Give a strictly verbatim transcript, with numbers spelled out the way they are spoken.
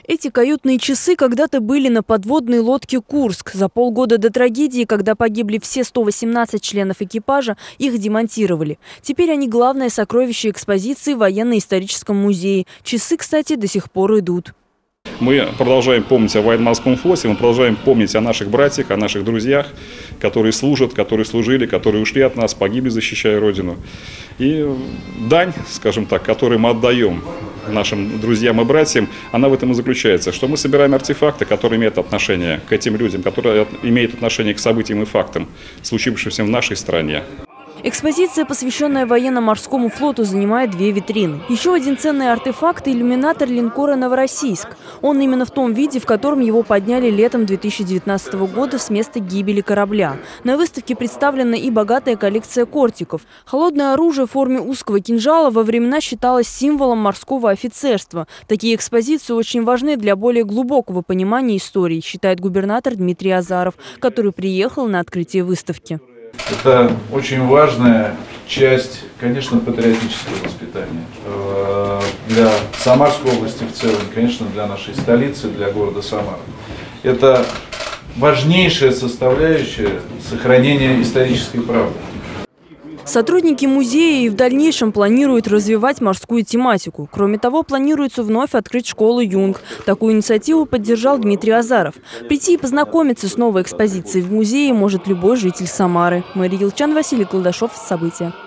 Эти каютные часы когда-то были на подводной лодке «Курск». За полгода до трагедии, когда погибли все сто восемнадцать членов экипажа, их демонтировали. Теперь они главное сокровище экспозиции в военно-историческом музее. Часы, кстати, до сих пор идут. Мы продолжаем помнить о военно-морском флоте, мы продолжаем помнить о наших братьях, о наших друзьях, которые служат, которые служили, которые ушли от нас, погибли, защищая Родину. И дань, скажем так, которую мы отдаем нашим друзьям и братьям, она в этом и заключается, что мы собираем артефакты, которые имеют отношение к этим людям, которые имеют отношение к событиям и фактам, случившимся в нашей стране. Экспозиция, посвященная военно-морскому флоту, занимает две витрины. Еще один ценный артефакт – иллюминатор линкора «Новороссийск». Он именно в том виде, в котором его подняли летом две тысячи девятнадцатого года с места гибели корабля. На выставке представлена и богатая коллекция кортиков. Холодное оружие в форме узкого кинжала во времена считалось символом морского офицерства. Такие экспозиции очень важны для более глубокого понимания истории, считает губернатор Дмитрий Азаров, который приехал на открытие выставки. Это очень важная часть, конечно, патриотического воспитания для Самарской области в целом, конечно, для нашей столицы, для города Самара. Это важнейшая составляющая сохранения исторической правды. Сотрудники музея и в дальнейшем планируют развивать морскую тематику. Кроме того, планируется вновь открыть школу «Юнг». Такую инициативу поддержал Дмитрий Азаров. Прийти и познакомиться с новой экспозицией в музее может любой житель Самары. Мария Елчан, Василий Колдашов. События.